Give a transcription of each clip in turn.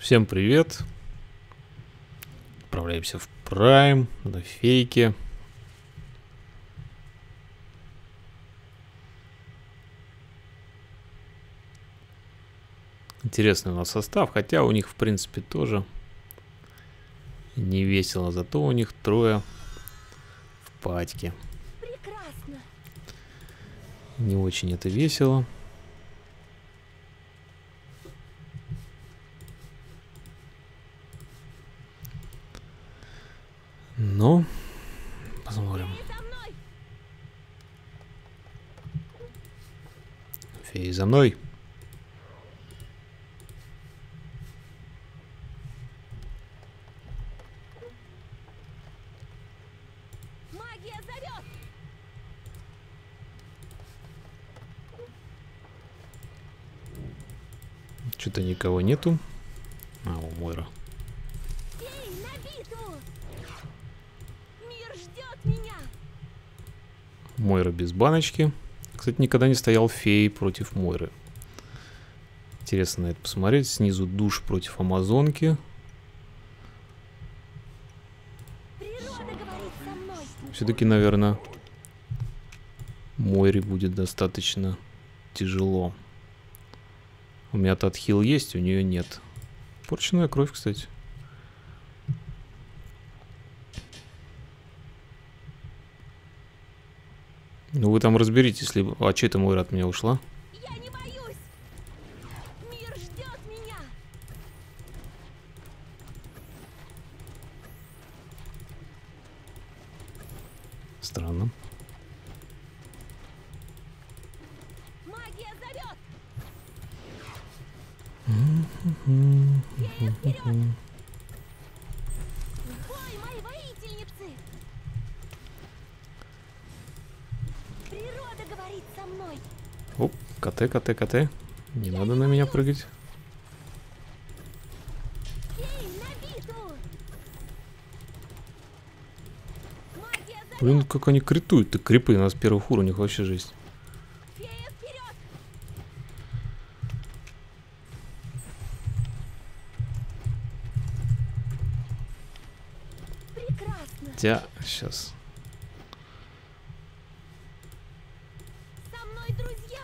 Всем привет. Отправляемся в Прайм на фейке. Интересный у нас состав, хотя у них в принципе тоже не весело, зато у них трое в патьке. Прекрасно. Не очень это весело. Но посмотрим. Феи за мной. Магия зовет. Что-то никого нету. А, у Мойра. Феи на битву. Мир ждет меня. Мойра без баночки. Кстати, никогда не стоял феи против Мойры. Интересно на это посмотреть. Снизу душ против Амазонки. Природа говорит со мной. Все-таки, наверное, Мойре будет достаточно тяжело. У меня татхил есть, у нее нет. Порченная кровь, кстати. Ну вы там разберитесь, либо... А че это Мойра от меня ушла? Я не боюсь. Мир ждет меня. Странно. Магия зовет. Фея вперед. В бой, мои воительницы. Природа говорит со мной. Оп, КТ. Не надо на меня прыгать. Феи на битву. Магия зовет. Блин, как они критуют-то, крипы. У нас первых уровнях вообще жесть. Фея вперед. Прекрасно. Сейчас. Со мной друзья.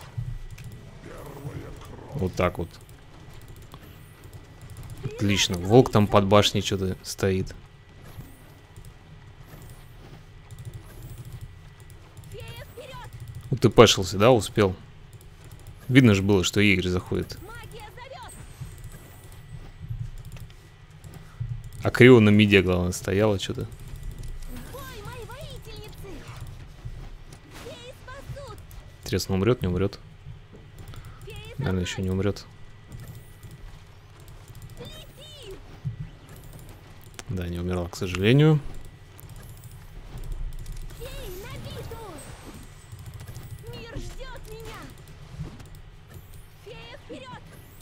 Вот так вот. Отлично. Волк там под башней что-то стоит. Фея вперед. УТПшился, да, успел? Видно же было, что Игорь заходит. Магия зовет. А Крио на миде, главное, стояла что-то. В бой, мои воительницы. Феи спасут. Интересно, умрет, не умрет? Феи за Наверное, мной. еще не умрет. Лети. Да, не умерла, к сожалению. Феи на битву. Мир ждет меня. Фея вперед.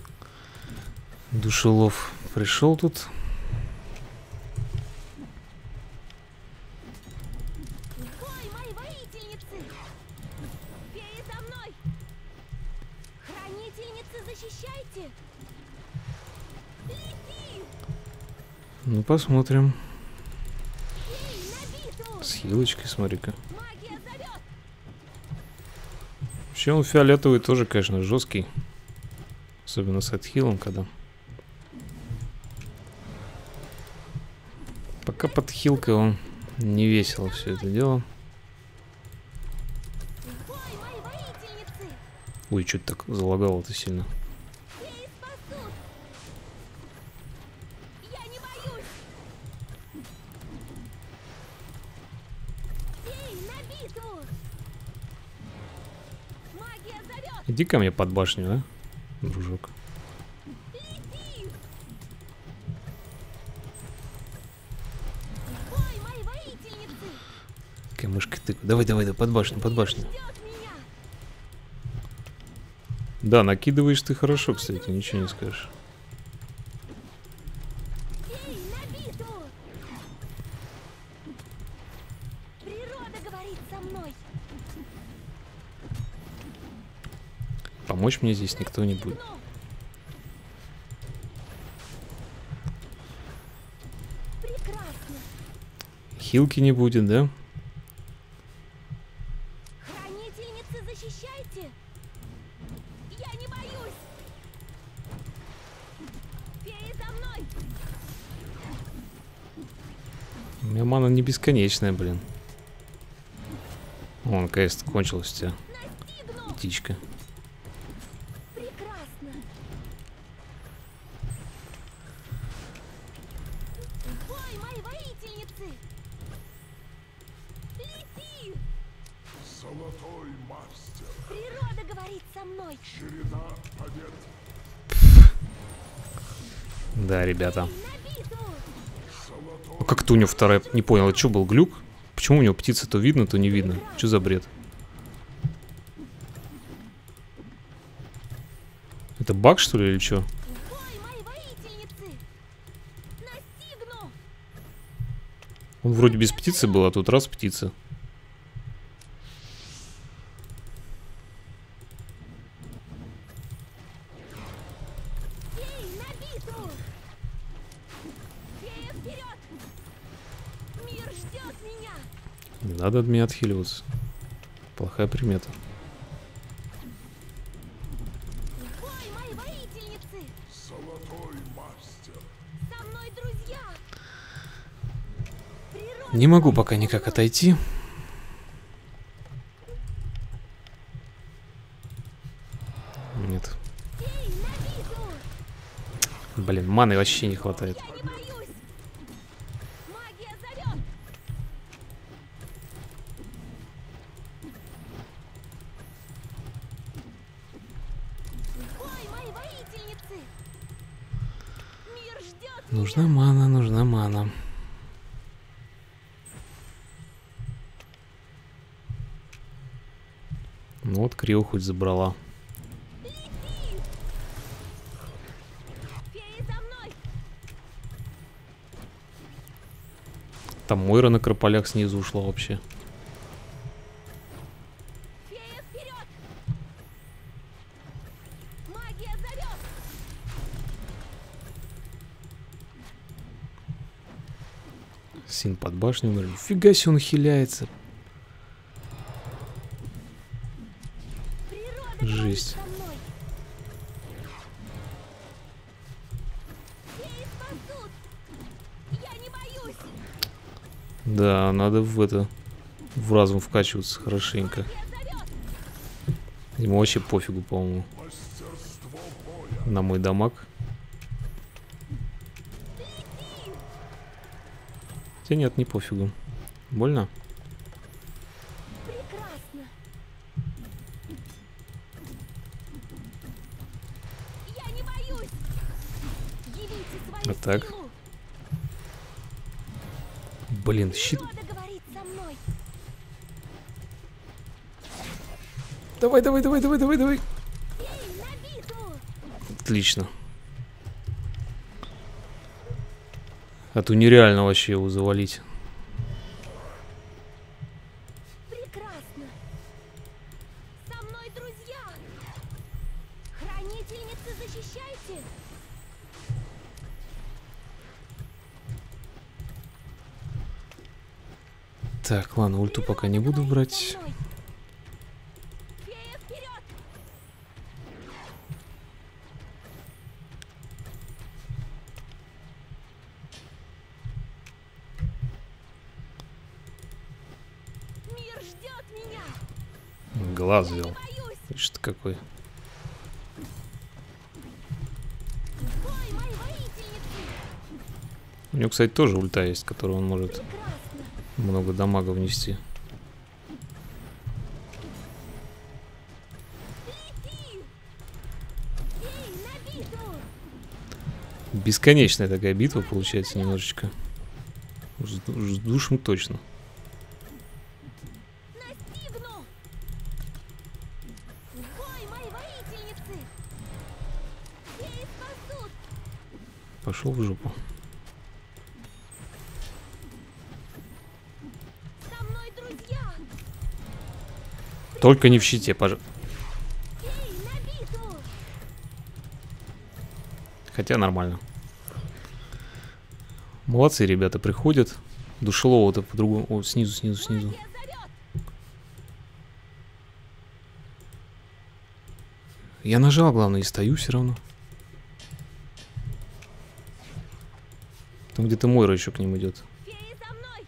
Душелов пришел тут. В бой, мои воительницы. Феи за мной. Хранительницы, защищайте. Лети. Ну, посмотрим. Феи на битву. С хилочкой, смотри-ка. Магия зовет. Вообще он фиолетовый тоже, конечно, жесткий. Особенно с отхилом, когда. Пока под хилкой он не весело все это дело. В бой, мои воительницы. Ой, что-то так залагало-то сильно. Феи спасут. Я не боюсь. Феи на битву. Магия зовет. Иди ко мне под башню, а, дружок. Лети. В бой, мои воительницы. Какая мышка ты. Давай, под башню, под башню. Ждет меня. Да, накидываешь ты хорошо, кстати, ничего не скажешь. Феи на битву. Природа говорит со мной. Помочь мне здесь никто не будет. Ну, хилки не будет, да? Хранительницы, защищайте! Я не боюсь! Феи за мной! У меня мана не бесконечная, блин. О, наконец-то кончилась у тебя Настигну! птичка. Прекрасно! Бой, мои воительницы! Лети! Золотой мастер. Природа говорит со мной! Череда побед. Да, ребята. На битву! А как это у него вторая? Не понял, это что был глюк? Почему у него птицы то видно, то не видно? Что за бред? Это баг, что ли, или что? Бой, мои воительницы! Настигну! Он вроде без птицы был, а тут раз птица. Феи на битву! Фея вперед! Мир ждет меня! Не надо от меня отхиливаться. Плохая примета. Бой, мои воительницы! Золотой мастер. Со мной друзья! Природа Не могу пока никак отойти. Нет. феи на битву! Блин, маны вообще не хватает. Я не боюсь! Магия зовет! Бой, мои воительницы! Мир ждет Нужна меня! мана, нужна мана. Ну вот, Крио хоть забрала. Лети! Феи за мной! Там Мойра на Крополях снизу ушла вообще. Фея вперед! Магия зовет! Син под башню. Нифига себе он хиляется. Природа Жесть. говорит со мной! Феи спасут! Я не боюсь! Да, надо в разум вкачиваться хорошенько. Магия зовет! Ему вообще пофигу, по-моему, Мастерство боя. на мой дамаг. Хотя нет, не пофигу. Больно? Прекрасно! Я не боюсь! Явите свою А так? силу! Блин, щит. Природа говорит со мной! Давай, давай, давай, давай, давай, давай. Феи на битву! Отлично. А то нереально вообще его завалить. Прекрасно! Со мной друзья! Хранительницы, защищайте! Так, ладно, ульту пока не буду Говорит брать. со мной. Фея вперед! Мир ждет меня! Глаз Не взял. боюсь! Ишь ты какой. Бой, мои воительницы! У него, кстати, тоже ульта есть, которую он может Прекрасно! много дамага внести. Лети! Феи на битву! Бесконечная такая битва получается немножечко. С душем точно. Настигну! Бой, мои воительницы! Феи спасут! Пошел в жопу. Со мной друзья! Только не в щите, пожалуйста. Феи на битву! Хотя нормально. Молодцы, ребята, приходят. Душелова-то по-другому. О, снизу, снизу, снизу. Магия зовет. Я нажал, главное, и стою все равно. Там где-то Мойра еще к ним идет. Феи за мной.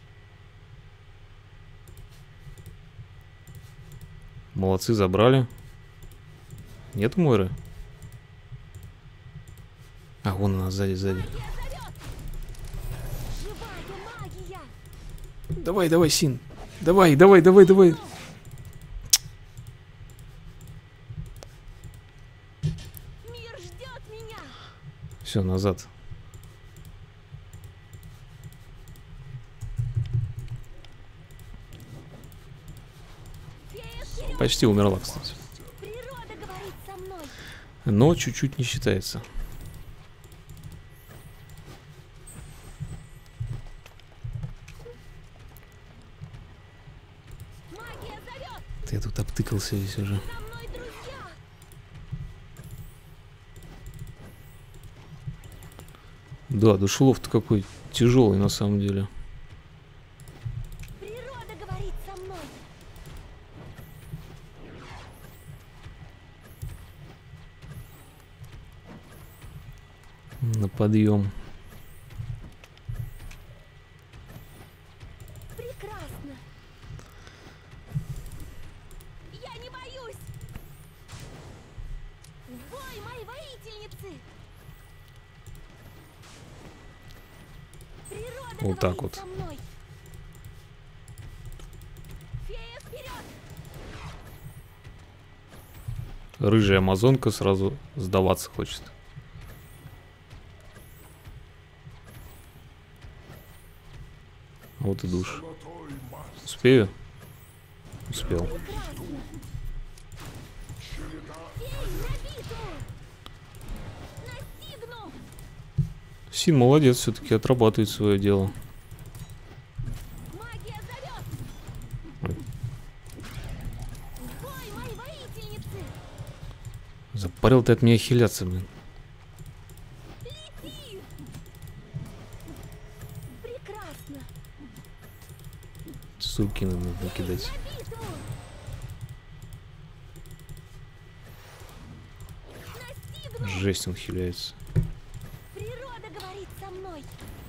Молодцы, забрали. Нет Мойры? А, вон она сзади, сзади. Магия зовет. Живая магия. Давай, давай, Син. Давай, давай, давай, давай. Мир ждет меня. Все, назад. Фея вперед. Почти умерла, кстати. Природа говорит со мной. Но чуть-чуть не считается. Магия зовет. Я тут обтыкался весь уже. За мной, друзья. Да, душелов-то какой тяжелый на самом деле. Природа говорит со мной. На подъем. Прекрасно. Я не боюсь. В бой, мои воительницы. Природа Вот так говорит вот. со мной. Фея вперед. Рыжая амазонка сразу сдаваться хочет. Вот и душ. Золотой мастер. Успею? Успел. Прекрасно. Феи на битву. Настигну. Син молодец, все-таки отрабатывает свое дело. Магия зовет. В бой, мои воительницы. Запарил ты от меня хиляться, блин. Лети. Прекрасно. Суки надо накидать. На битву. Настигну. Жесть, он хиляется. Природа говорит со мной.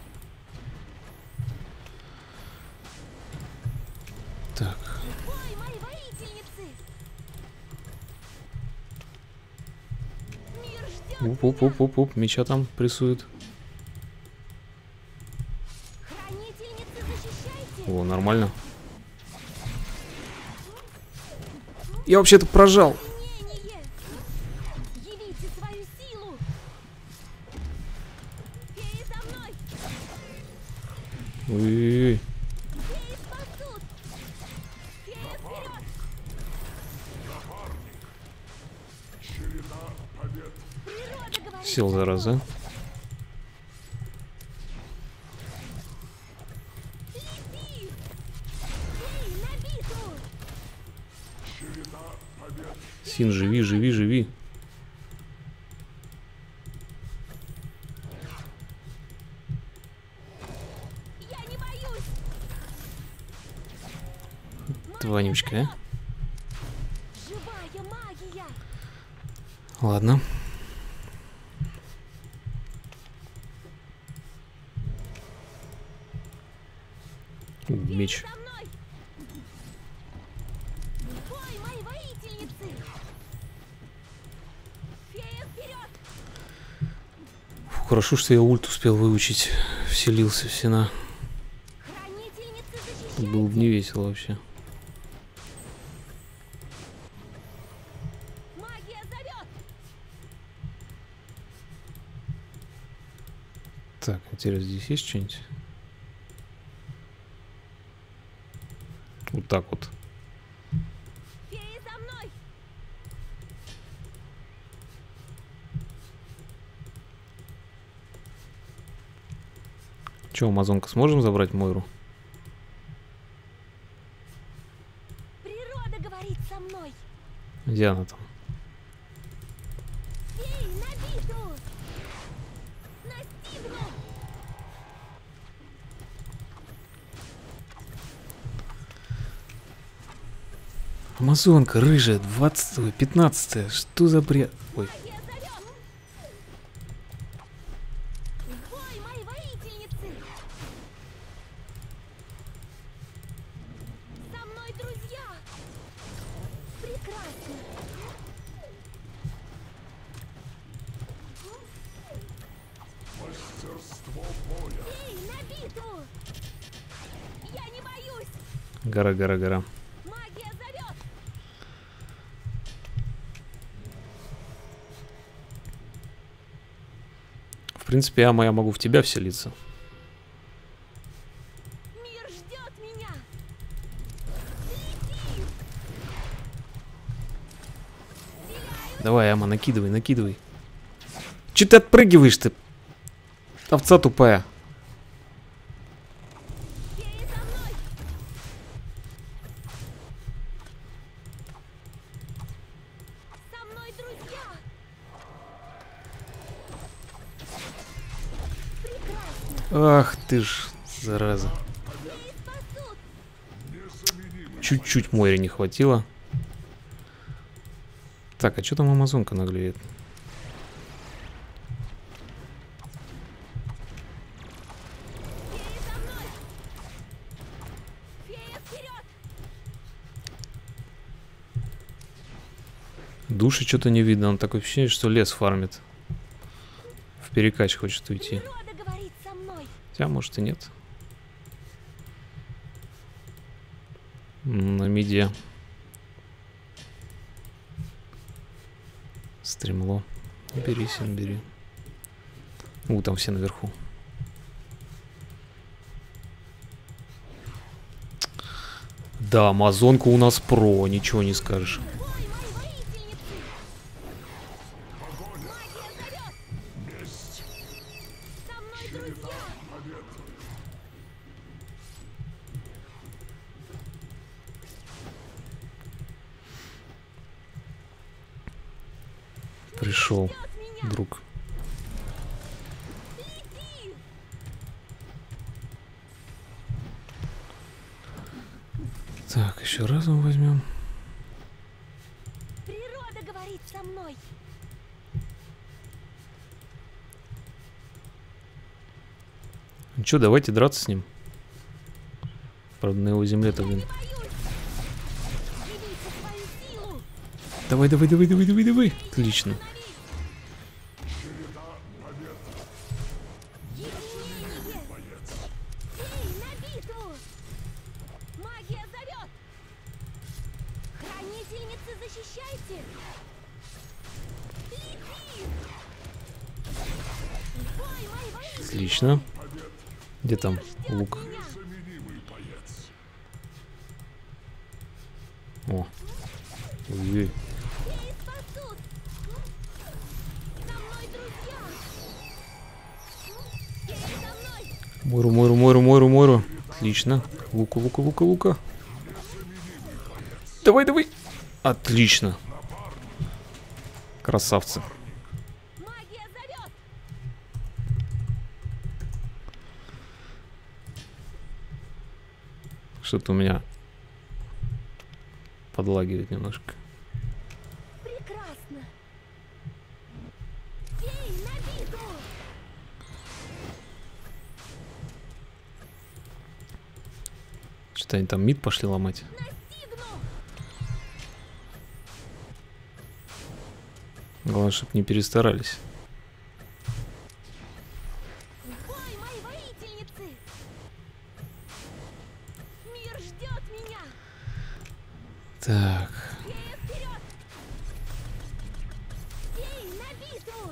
Так, В бой, мои воительницы. Мир ждет. уп-уп-уп-уп, меча там прессует. Хранительницы, защищайте. О, нормально. Я вообще-то прожал. Мнение. Явите свою силу. Феи за мной. Ой-ой-ой. Феи спасут. Фея вперед. Череда побед. Природа говорит. Сел, зараза. Лети. Феи на битву. Череда побед. Син, живи, живи, живи. Я не боюсь. Вонючка, а? Живая магия. Ладно. Меч. За мной. В бой, мои воительницы. Фея вперед. Фу, хорошо, что я ульт успел выучить. Вселился в Сина. Хранительницы, защищайте. Было бы не весело вообще. Магия зовет. Так, интересно, здесь есть что-нибудь? Вот так вот. Феи за мной. Че, амазонка, сможем забрать Мойру? Природа говорит со мной. Где она там? Феи на битву. Настигну. Амазонка рыжая, 20, 15. Что за бред? Ой, Магия зовет! В бой, мои воительницы! Со мной друзья! Прекрасно! Мастерство боя. Эй, на битву! Я не боюсь! гора, гора, гора. Магия зовет! В принципе, я могу в тебя вселиться. Мир ждет меня! Давай, Ама, накидывай, накидывай. Че ты отпрыгиваешь-то? Овца тупая. Феи за мной! Со мной друзья! Прекрасно! Ах ты ж, зараза. Феи спасут! Чуть-чуть Мойре не хватило. Так, а что там Амазонка наглеет? Феи за мной! Фея вперед! Души что-то не видно. Он такое ощущение, что лес фармит. В перекач хочет уйти. Природа говорит со мной! Хотя, может, и нет. На миде. Стремло. Бери, Син, бери. Там все наверху. Да, Амазонка у нас про, ничего не скажешь. Бой, мои воительницы! Магия зовет! Со мной друзья! Пришел, Ждет меня! друг. Лети! Так, еще разом возьмем. Природа говорит со мной! Ну что, давайте драться с ним. Правда, на его земле-то, блин. Не боюсь! Явите свою силу! Давай, давай, давай, давай, давай, давай. Отлично. Единение! Эй, на битву! Магия зовет! Хранительницы, защищайте! Лети! В бой, мои воительницы! Отлично. Где там Ждет лук? меня! Незаменимый боец. О. Ой-ой. Феи спасут! Со мной друзья! Феи за мной! Мойру, Мойру, Мойру, Мойру, Мойру. Отлично. Лука, лука, лука, лука. Давай, давай. Отлично. Красавцы. Магия зовет! Что-то у меня подлагивает немножко. Прекрасно! Феи на битву! Что-то они там мид пошли ломать. Настигну! Главное, чтобы не перестарались. В бой, мои воительницы! Мир ждет меня! Так. Фея вперед! Феи на битву!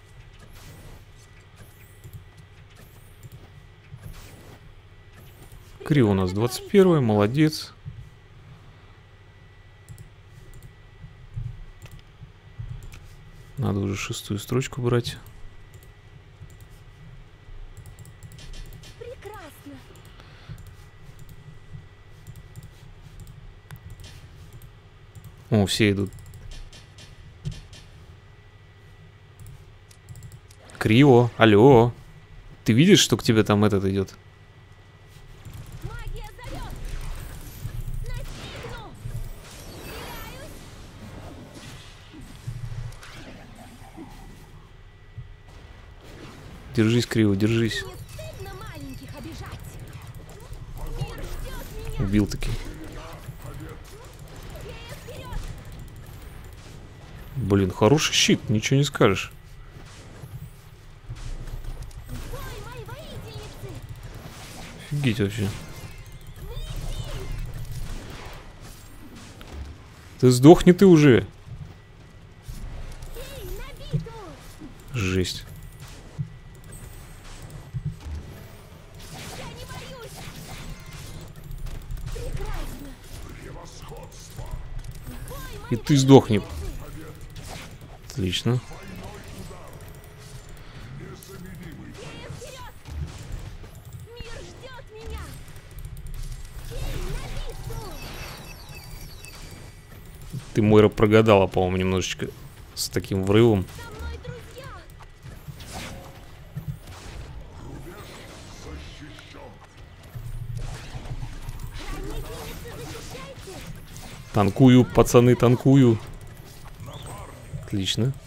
Крио у нас 21, молодец. Надо уже 6-ю строчку брать. Прекрасно! О, все идут. Крио, алло. Ты видишь, что к тебе там этот идет? Магия зовет! Настигну! Держись, Криво, держись. Не стыдно маленьких обижать. Мир ждет меня. Убил таки. Фея вперед. Блин, хороший щит, ничего не скажешь. Бой, мои воительницы. Офигеть вообще. Ты сдохни ты уже. Фей, на битву. Жесть. Я не боюсь. Прекрасно. Превосходство. Бой, И мои ты сдохни. воительницы. Отлично. Фея вперед. Мир ждет меня. Фей, на битву. Ты, Мойра, прогадала, по-моему, немножечко с таким врывом. Со мной друзья. Защищен. Хранительницы, защищайте. Танкую, пацаны, танкую. Отлично.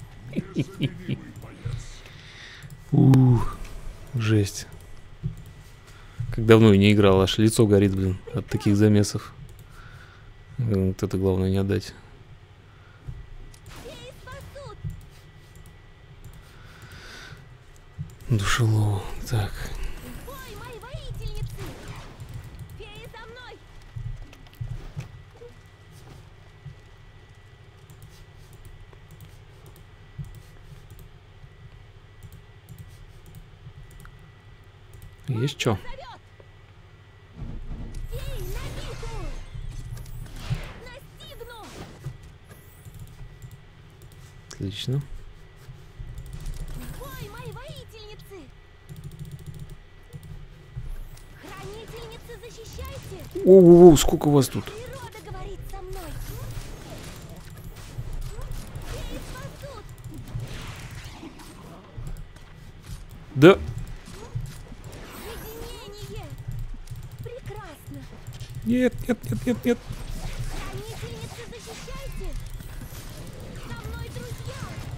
Жесть. Как давно я не играл, аж лицо горит, блин, от таких замесов. Вот это главное не отдать. Феи спасут. Душелову. Так. Бой, мои воительницы. Феи за мной. Есть что? Зовет. Феи, на битву. Настигну. Отлично. Бой, мои воительницы. Хранительницы, защищайте. Оу, сколько вас тут? Природа говорит со мной. Феи спасут. Да. Единение. Прекрасно. Нет, нет, нет, нет, нет. Хранительницы, защищайте. Со мной друзья.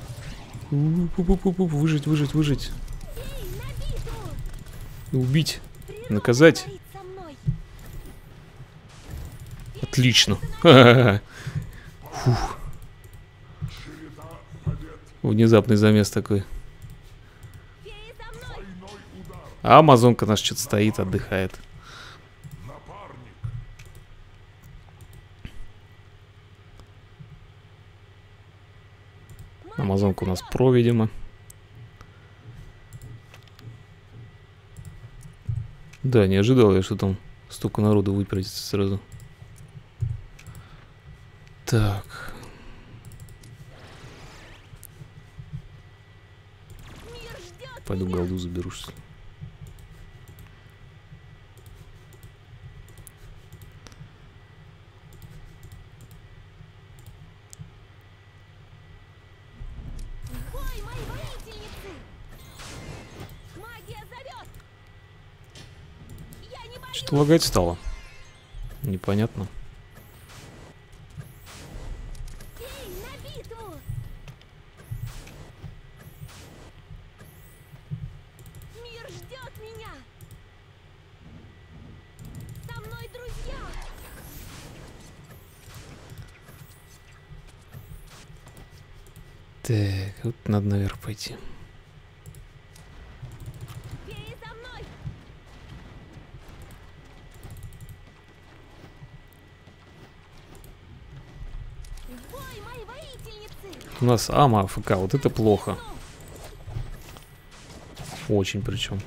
Выжить, выжить, выжить. Феи, на битву. Убить. Природа Наказать. говорит со мной. Отлично. Ха-ха-ха. Фух. Внезапный замес такой. Феи за мной. Двойной удар. А амазонка наш что-то стоит, отдыхает. Напарник. Амазонка у нас про, видимо. Да, не ожидал я, что там столько народу выпрется сразу. Так. Мир ждет Пойду меня. голду заберу, что ли. Бой, мои воительницы. Магия зовет. Я не боюсь. Что лагать стало? Непонятно. Феи, на битву. Мир ждет меня. Со мной друзья. Так, вот надо наверх пойти. Феи за мной. Бой, мои воительницы. У нас ама АФК, вот это плохо. Очень причем.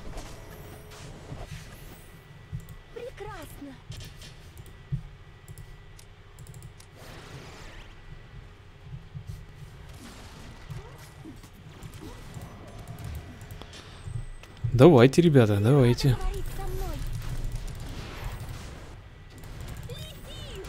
Прекрасно. Давайте, ребята, давайте. Говорит со мной. Лети.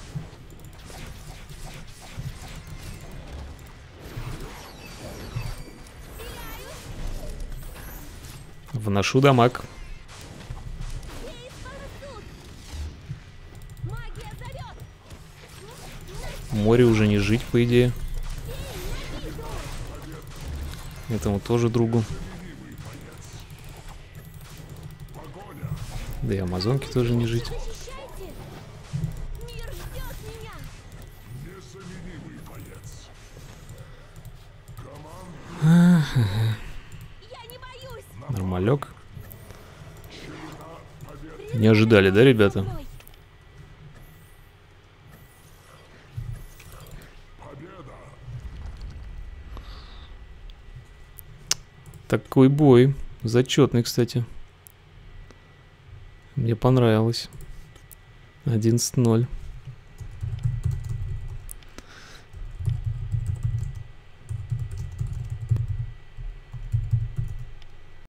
Вношу дамаг. Феи спасут. Магия зовет. Море уже не жить, по идее. Феи на битву. Этому тоже другу. Да и амазонки тоже не жить. Защищайте! Мир ждет меня! Незаменимый боец. Я не боюсь! Нормалек. Не ожидали, да, ребята? Мной. Победа. Такой бой. Зачетный, кстати. Мне понравилось. 11-0.